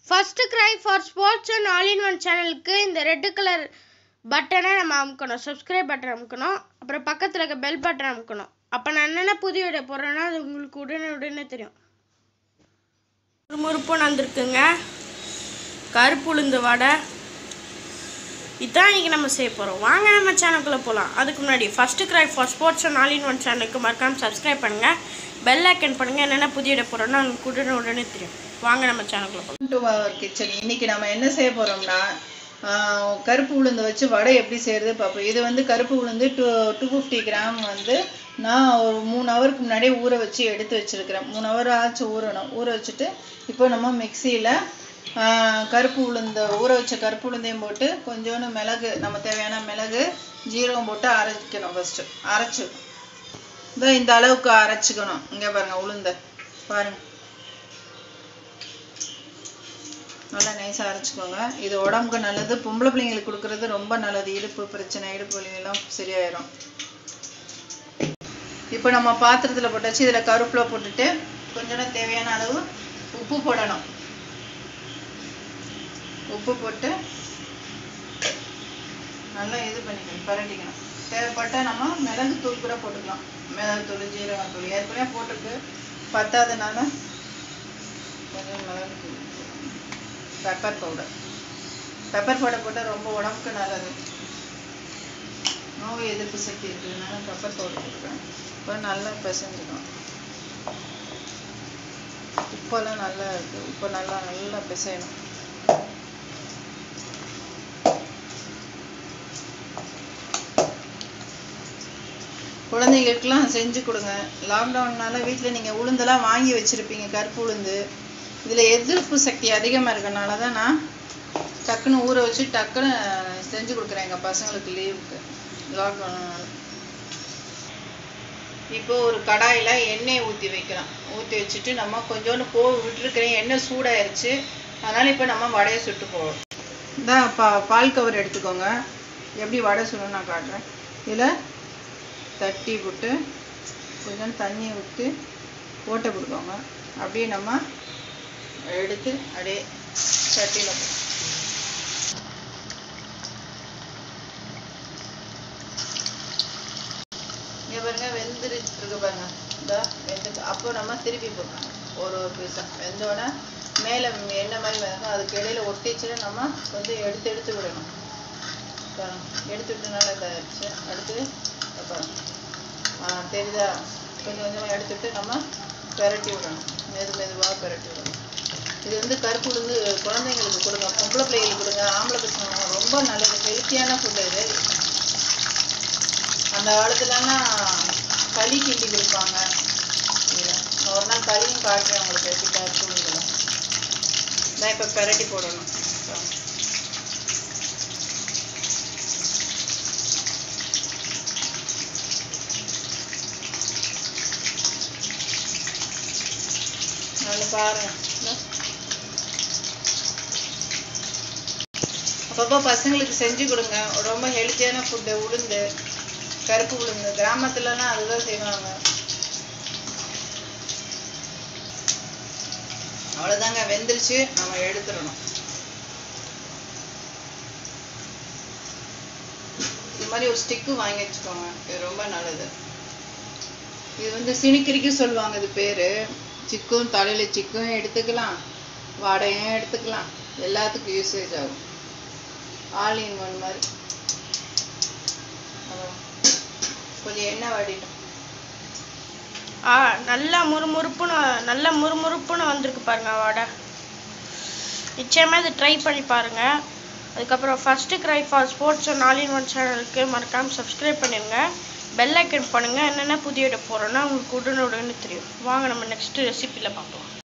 First cry for sports and all-in-one சேனலுக்கு இந்த red colour பட்டனை நம்ம அமுக்கணும். Subscribe button அமுக்கணும். அப்புறம் பக்கத்தில் இருக்க பெல் பட்டன் அமுக்கணும். அப்போ நான் என்னென்ன புதிய வீடியோ போடுறேன்னா அது உங்களுக்கு உடனே தெரியும். முறுப்பு வந்திருக்குங்க, கருப்பு உளுந்து வடை. இதான் இன்றைக்கி நம்ம செய்ய போகிறோம். வாங்க நம்ம சேனலுக்குள்ளே போகலாம். அதுக்கு முன்னாடி first cry for sports and all in one சேனலுக்கு மறக்காமல் சப்ஸ்கிரைப் பண்ணுங்கள், பெல் ஐக்கன் பண்ணுங்கள். என்னென்ன புதிய வீடியோ போடுறோன்னா உங்களுக்கு உடனே தெரியும். வாங்க நம்ம சேனலுக்குள்ள போகலாம். To our kitchen. இன்னைக்கு நம்ம என்ன செய்ய போறோம்னா கருப்பு உளுந்து வச்சு வடை எப்படி செய்யறது பார்ப்போம். இது வந்து கருப்பு உளுந்து 250 கிராம் வந்து நான் ஒரு 3 ஹவருக்கு முன்னாடியே ஊற வச்சு எடுத்து வச்சிருக்கிறேன். 3 ஹவர் ஆச்சு ஊறணும். ஊற வச்சுட்டு இப்போ நம்ம மிக்சியில் கருப்பு உளுந்து ஊற வச்ச கருப்பு உளுந்தையும் போட்டு கொஞ்சோண்டு மிளகு, நம்ம தேவையான மிளகு ஜீரகம் போட்டு அரைக்கணும். ஃபஸ்ட்டு அரைச்சி இந்த அளவுக்கு அரைச்சிக்கணும். இங்கே பாருங்க, உளுந்த பாருங்க, நல்லா நைஸாக அரைச்சிக்கோங்க. இது உடம்புக்கு நல்லது, பொம்பளை பிள்ளைங்களுக்கு கொடுக்கறது ரொம்ப நல்லது. இடுப்பு பிரச்சனை, இடுப்பு வலியெல்லாம் சரியாயிரும். இப்போ நம்ம பாத்திரத்தில் போட்டாச்சு. இதில் கருவேப்பிலை போட்டுட்டு கொஞ்சம் தேவையான அளவு உப்பு போடணும். உப்பு போட்டு நல்லா இது பண்ணிக்கணும், பரட்டிக்கணும். தேவைப்பட்டால் நம்ம மிளகு தூள் கூட போட்டுக்கலாம். மிளகுத்தூள், ஜீரகத்தூள் ஏற்கனவே போட்டுட்டு பத்தாதனால கொஞ்சம் மிளகு தூள், பெப்பர் பவுடர் போட்டால் ரொம்ப உடம்புக்கு நல்லது, நோய் எதிர்ப்பு சக்தி இருக்கிறதுனால பெப்பர் பவுடர் போட்டுக்கிறேன். இப்போ நல்லா பிசைஞ்சுக்கணும். உப்பெல்லாம் நல்லா இருக்குது. உப்பு நல்லா பிசையணும். குழந்தைகளுக்கெல்லாம் செஞ்சு கொடுங்க. லாக்டவுன்னால வீட்டில் நீங்கள் உளுந்தெல்லாம் வாங்கி வச்சுருப்பீங்க, கருப்பு உளுந்து. இதில் எதிர்ப்பு சக்தி அதிகமாக இருக்கனால தான் நான் டக்குன்னு ஊற வச்சு டக்குன்னு செஞ்சு கொடுக்குறேன் எங்கள் பசங்களுக்கு லீவுக்கு, லாக்டவுனால. இப்போ ஒரு கடாயில் எண்ணெய் ஊற்றி வைக்கலாம். ஊற்றி வச்சுட்டு நம்ம கொஞ்சோண்டு விட்டுருக்கிறேன். எண்ணெய் சூடாயிருச்சு, அதனால் இப்போ நம்ம வடையை சுட்டு போவோம். இதான் பால் கவர் எடுத்துக்கோங்க. எப்படி வடை சுடணும் நான் காட்டுறேன். இதில் தட்டி போட்டு கொஞ்சம் தண்ணியை ஊற்றி ஓட்டை கொடுக்கோங்க. அப்படியே நம்ம எடுத்து அப்படியே சட்டியில் இங்கே பாருங்க, வெந்துருக்கு பாருங்க. இந்த வெந்துட்டு அப்போ நம்ம திருப்பி போடணும். ஒரு பீஸாக வெந்தோடனே மேலே எண்ணெய் மாதிரி வேணும். அதுக்கு இடையில ஒட்டிச்சுன்னு நம்ம கொஞ்சம் எடுத்து விடணும். எடுத்து விட்டனால இதாகிடுச்சு. அடுத்து அப்புறம் தெரியுதா, கொஞ்சமாக எடுத்துட்டு நம்ம பெரட்டி விடணும். மெதுவாக பெரட்டி விடணும். இது வந்து கருப்பு உளுந்து குழந்தைங்களுக்கு கொடுங்க, பொம்பளை பிள்ளைகளுக்கு கொடுங்க, ஆம்பளை பசங்க ரொம்ப நல்லது, ஹெல்த்தியான ஃபுட்டு இது. அந்த காலத்துலலாம் களி கிண்டி கொடுப்பாங்க. ஒரு நாள் களியும் காட்டுறேன் உங்களுக்கு எப்படி கருப்பு உளுந்துலாம். நான் இப்போ பெரட்டி போடணும். நல்லா பாருங்க. அப்பப்போ பசங்களுக்கு செஞ்சு கொடுங்க. ரொம்ப ஹெல்த்தியான ஃபுட்டு உளுந்து, கருப்பு உளுந்து. கிராமத்துலலாம் அதுதான் செய்வாங்க. அவ்வளோதாங்க, வெந்துருச்சு. நம்ம எடுத்துடணும். இது மாதிரி ஒரு ஸ்டிக்கு வாங்கி வச்சுக்கோங்க. இது ரொம்ப நல்லது. இது வந்து சினிக்கிரிக்கு சொல்லுவாங்க. இது பேர் சிக்கும். தலையில் சிக்கும் எடுத்துக்கலாம், வடையும் எடுத்துக்கலாம், எல்லாத்துக்கும் யூசேஜ் ஆகும். ஆல் இன் ஒன் மாதிரி. கொஞ்சம் எண்ணெய் வாடிட்டோம். நல்லா முறுமுறுப்புன்னு வந்திருக்கு பாருங்க வடை. நிச்சயமாக இது ட்ரை பண்ணி பாருங்கள். அதுக்கப்புறம் first cry for sports and all in one சேனலுக்கு மறக்காமல் சப்ஸ்கிரைப் பண்ணிடுங்க, பெல் ஐக்கன் பண்ணுங்கள். என்னென்ன புதிய வீடியோ போடுறோன்னா உங்களுக்கு உடனே தெரியும். வாங்க நம்ம நெக்ஸ்ட் ரெசிபியில் பார்க்கலாம்.